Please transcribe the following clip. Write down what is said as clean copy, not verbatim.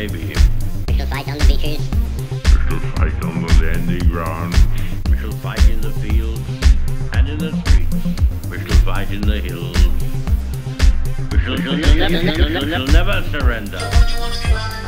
may be. We shall fight on the beaches. We shall fight on the landing ground. We shall fight in the fields and in the streets. We shall fight in the hills. We shall never surrender.